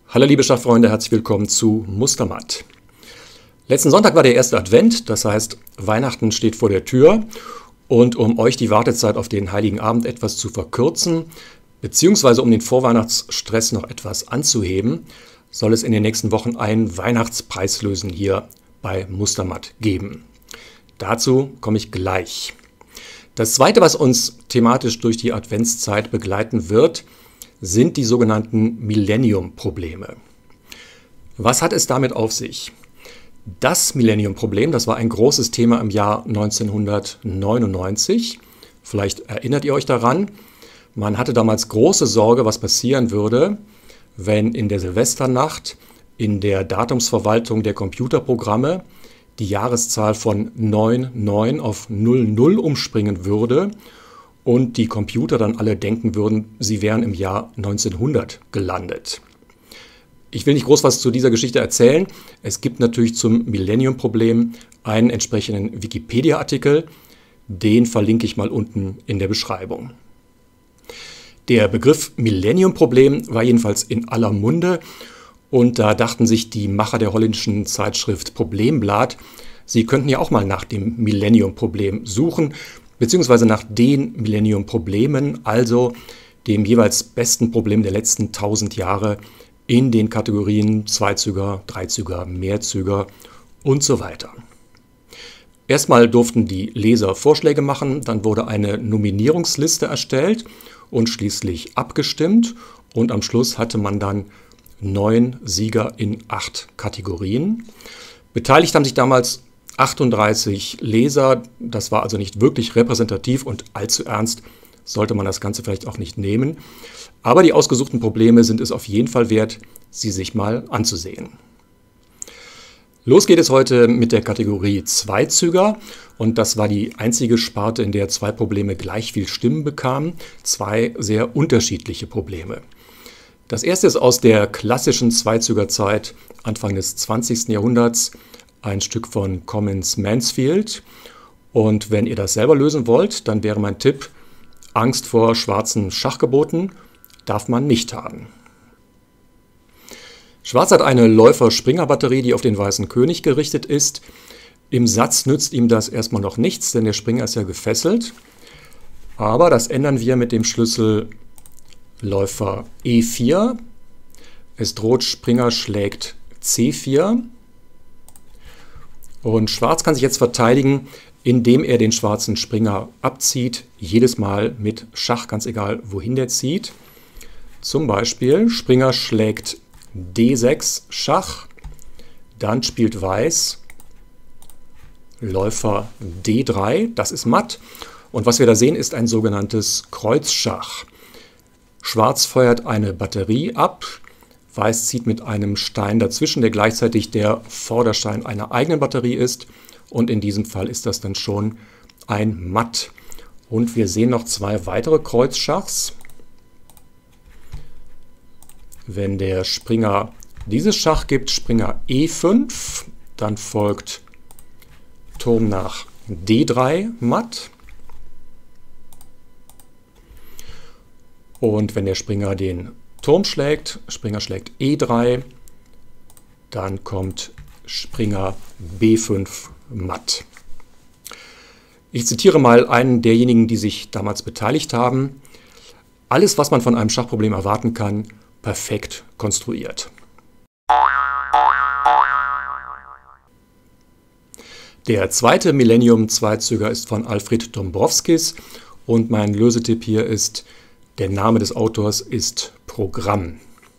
Hallo liebe Schachfreunde, herzlich willkommen zu Mustermatt. Letzten Sonntag war der erste Advent, das heißt Weihnachten steht vor der Tür, und um euch die Wartezeit auf den Heiligen Abend etwas zu verkürzen, beziehungsweise um den Vorweihnachtsstress noch etwas anzuheben, soll es in den nächsten Wochen ein Weihnachtspreislösen hier bei Mustermatt geben. Dazu komme ich gleich. Das zweite, was uns thematisch durch die Adventszeit begleiten wird, sind die sogenannten Millennium-Probleme. Was hat es damit auf sich? Das Millennium-Problem, das war ein großes Thema im Jahr 1999. Vielleicht erinnert ihr euch daran. Man hatte damals große Sorge, was passieren würde, wenn in der Silvesternacht in der Datumsverwaltung der Computerprogramme die Jahreszahl von 99 auf 00 umspringen würde und die Computer dann alle denken würden, sie wären im Jahr 1900 gelandet. Ich will nicht groß was zu dieser Geschichte erzählen. Es gibt natürlich zum Millennium-Problem einen entsprechenden Wikipedia-Artikel. Den verlinke ich mal unten in der Beschreibung. Der Begriff Millennium-Problem war jedenfalls in aller Munde und da dachten sich die Macher der holländischen Zeitschrift Problemblatt, sie könnten ja auch mal nach dem Millennium-Problem suchen, beziehungsweise nach den Millennium-Problemen, also dem jeweils besten Problem der letzten 1000 Jahre in den Kategorien Zweizüger, Dreizüger, Mehrzüger und so weiter. Erstmal durften die Leser Vorschläge machen, dann wurde eine Nominierungsliste erstellt und schließlich abgestimmt und am Schluss hatte man dann 9 Sieger in 8 Kategorien. Beteiligt haben sich damals 38 Leser, das war also nicht wirklich repräsentativ und allzu ernst sollte man das Ganze vielleicht auch nicht nehmen. Aber die ausgesuchten Probleme sind es auf jeden Fall wert, sie sich mal anzusehen. Los geht es heute mit der Kategorie Zweizüger und das war die einzige Sparte, in der 2 Probleme gleich viel Stimmen bekamen, 2 sehr unterschiedliche Probleme. Das erste ist aus der klassischen Zweizügerzeit Anfang des 20. Jahrhunderts, ein Stück von Commons Mansfield. Und wenn ihr das selber lösen wollt, dann wäre mein Tipp, Angst vor schwarzen Schachgeboten darf man nicht haben. Schwarz hat eine Läufer-Springer-Batterie, die auf den weißen König gerichtet ist. Im Satz nützt ihm das erstmal noch nichts, denn der Springer ist ja gefesselt. Aber das ändern wir mit dem Schlüssel Läufer E4. Es droht Springer schlägt C4. Und Schwarz kann sich jetzt verteidigen, indem er den schwarzen Springer abzieht, jedes Mal mit Schach, ganz egal wohin der zieht. Zum Beispiel Springer schlägt D6 Schach, dann spielt Weiß Läufer D3, das ist matt. Und was wir da sehen, ist ein sogenanntes Kreuzschach. Schwarz feuert eine Batterie ab, Weiß zieht mit einem Stein dazwischen, der gleichzeitig der Vorderstein einer eigenen Batterie ist. Und in diesem Fall ist das dann schon ein Matt. Und wir sehen noch 2 weitere Kreuzschachs. Wenn der Springer dieses Schach gibt, Springer E5, dann folgt Turm nach D3 Matt. Und wenn der Springer den Turm schlägt, Springer schlägt E3, dann kommt Springer B5 matt. Ich zitiere mal einen derjenigen, die sich damals beteiligt haben. Alles, was man von einem Schachproblem erwarten kann, perfekt konstruiert. Der zweite Millennium-Zweizüger ist von Alfred Dombrowskis und mein Lösetipp hier ist, der Name des Autors ist Programm.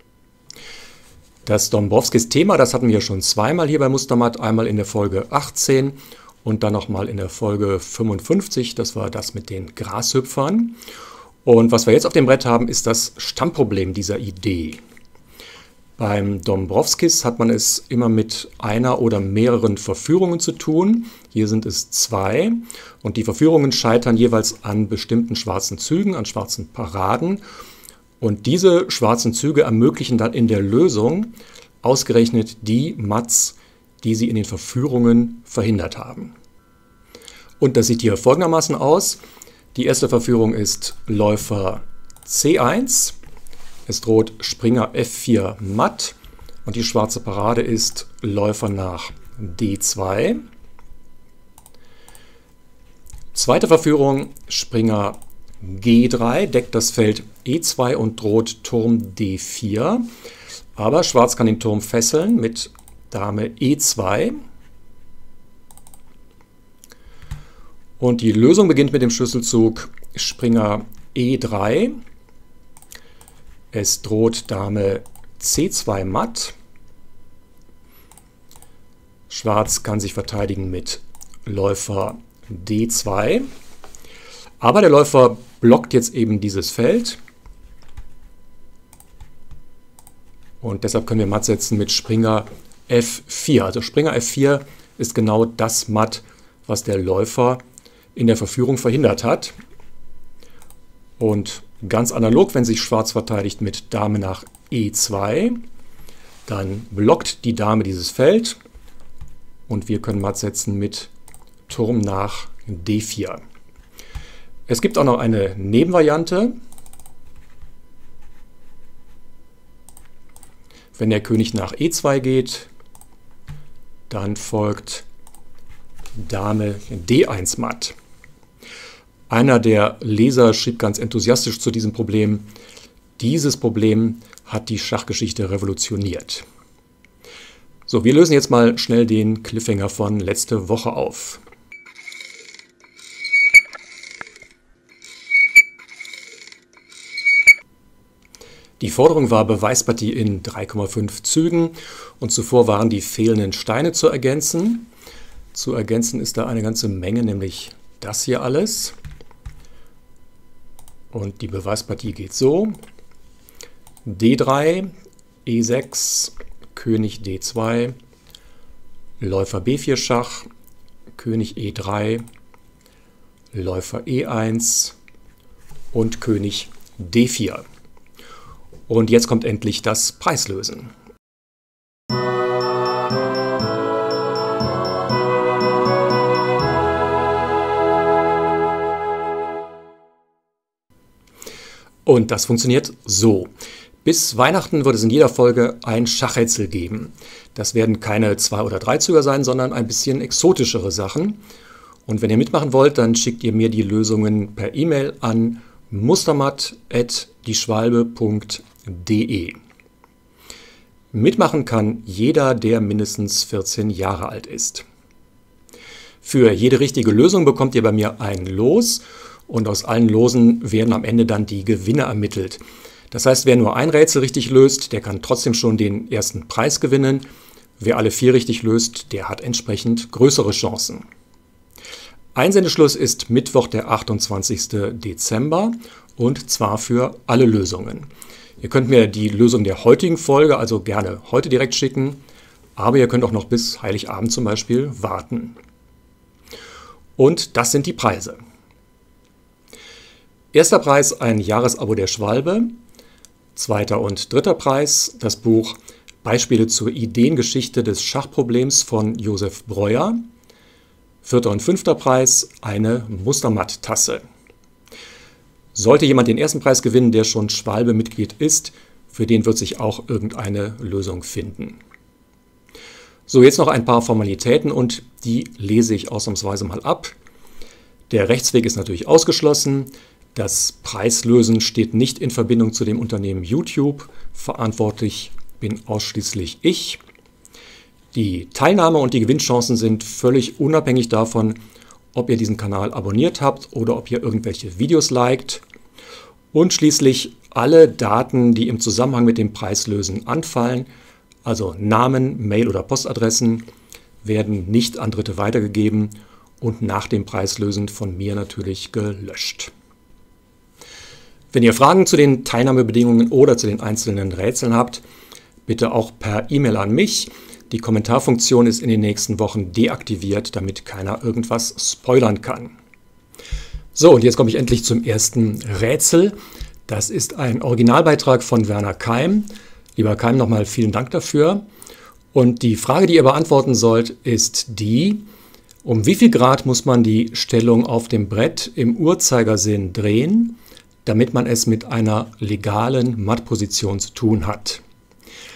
Das Dombrowskis-Thema, das hatten wir schon zweimal hier bei Mustermatt, einmal in der Folge 18 und dann nochmal in der Folge 55, das war das mit den Grashüpfern. Und was wir jetzt auf dem Brett haben, ist das Stammproblem dieser Idee. Beim Dombrowskis hat man es immer mit einer oder mehreren Verführungen zu tun. Hier sind es 2 und die Verführungen scheitern jeweils an bestimmten schwarzen Zügen, an schwarzen Paraden. Und diese schwarzen Züge ermöglichen dann in der Lösung ausgerechnet die Matts, die sie in den Verführungen verhindert haben. Und das sieht hier folgendermaßen aus. Die erste Verführung ist Läufer C1. Es droht Springer F4 matt und die schwarze Parade ist Läufer nach D2. Zweite Verführung, Springer G3, deckt das Feld E2 und droht Turm D4. Aber Schwarz kann den Turm fesseln mit Dame E2. Und die Lösung beginnt mit dem Schlüsselzug Springer E3. Es droht Dame C2 matt. Schwarz kann sich verteidigen mit Läufer D2. Aber der Läufer blockt jetzt eben dieses Feld. Und deshalb können wir matt setzen mit Springer F4. Also Springer F4 ist genau das Matt, was der Läufer in der Verführung verhindert hat. Und ganz analog, wenn sich Schwarz verteidigt mit Dame nach E2, dann blockt die Dame dieses Feld und wir können matt setzen mit Turm nach D4. Es gibt auch noch eine Nebenvariante. Wenn der König nach E2 geht, dann folgt Dame D1 matt. Einer der Leser schrieb ganz enthusiastisch zu diesem Problem: Dieses Problem hat die Schachgeschichte revolutioniert. So, wir lösen jetzt mal schnell den Cliffhanger von letzte Woche auf. Die Forderung war Beweispartie in 3,5 Zügen und zuvor waren die fehlenden Steine zu ergänzen. Zu ergänzen ist da eine ganze Menge, nämlich das hier alles. Und die Beweispartie geht so: D3, E6, König D2, Läufer B4 Schach, König E3, Läufer E1 und König D4. Und jetzt kommt endlich das Preislösen. Und das funktioniert so. Bis Weihnachten wird es in jeder Folge ein Schachrätsel geben. Das werden keine 2- oder 3-Züger sein, sondern ein bisschen exotischere Sachen. Und wenn ihr mitmachen wollt, dann schickt ihr mir die Lösungen per E-Mail an mustermatt@dieschwalbe.de. Mitmachen kann jeder, der mindestens 14 Jahre alt ist. Für jede richtige Lösung bekommt ihr bei mir ein Los und aus allen Losen werden am Ende dann die Gewinne ermittelt. Das heißt, wer nur ein Rätsel richtig löst, der kann trotzdem schon den ersten Preis gewinnen. Wer alle 4 richtig löst, der hat entsprechend größere Chancen. Einsendeschluss ist Mittwoch, der 28. Dezember und zwar für alle Lösungen. Ihr könnt mir die Lösung der heutigen Folge also gerne heute direkt schicken, aber ihr könnt auch noch bis Heiligabend zum Beispiel warten. Und das sind die Preise. Erster Preis ein Jahresabo der Schwalbe. Zweiter und dritter Preis das Buch Beispiele zur Ideengeschichte des Schachproblems von Josef Breuer. Vierter und fünfter Preis eine Mustermatt-Tasse. Sollte jemand den ersten Preis gewinnen, der schon Schwalbe-Mitglied ist, für den wird sich auch irgendeine Lösung finden. So, jetzt noch ein paar Formalitäten und die lese ich ausnahmsweise mal ab. Der Rechtsweg ist natürlich ausgeschlossen. Das Preislösen steht nicht in Verbindung zu dem Unternehmen YouTube. Verantwortlich bin ausschließlich ich. Die Teilnahme und die Gewinnchancen sind völlig unabhängig davon, ob ihr diesen Kanal abonniert habt oder ob ihr irgendwelche Videos liked. Und schließlich alle Daten, die im Zusammenhang mit dem Preislösen anfallen, also Namen, Mail- oder Postadressen, werden nicht an Dritte weitergegeben und nach dem Preislösen von mir natürlich gelöscht. Wenn ihr Fragen zu den Teilnahmebedingungen oder zu den einzelnen Rätseln habt, bitte auch per E-Mail an mich. Die Kommentarfunktion ist in den nächsten Wochen deaktiviert, damit keiner irgendwas spoilern kann. So, und jetzt komme ich endlich zum ersten Rätsel. Das ist ein Originalbeitrag von Werner Keim. Lieber Keim, nochmal vielen Dank dafür. Und die Frage, die ihr beantworten sollt, ist die: Um wie viel Grad muss man die Stellung auf dem Brett im Uhrzeigersinn drehen, damit man es mit einer legalen Mattposition zu tun hat?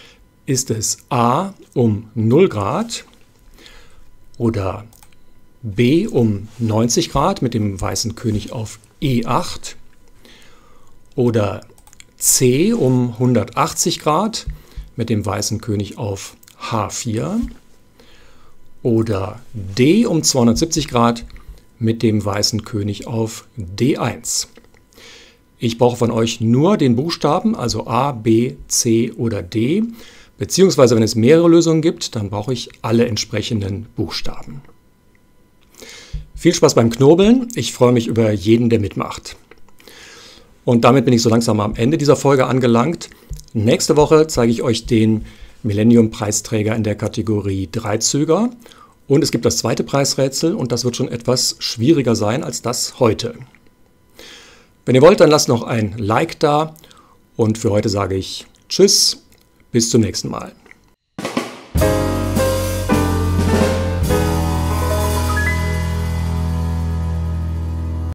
Ist es A um 0 Grad oder B um 90 Grad mit dem weißen König auf E8 oder C um 180 Grad mit dem weißen König auf H4 oder D um 270 Grad mit dem weißen König auf D1. Ich brauche von euch nur den Buchstaben, also A, B, C oder D, beziehungsweise wenn es mehrere Lösungen gibt, dann brauche ich alle entsprechenden Buchstaben. Viel Spaß beim Knobeln, ich freue mich über jeden, der mitmacht. Und damit bin ich so langsam am Ende dieser Folge angelangt. Nächste Woche zeige ich euch den Millennium-Preisträger in der Kategorie Dreizüger. Und es gibt das zweite Preisrätsel und das wird schon etwas schwieriger sein als das heute. Wenn ihr wollt, dann lasst noch ein Like da und für heute sage ich Tschüss, bis zum nächsten Mal.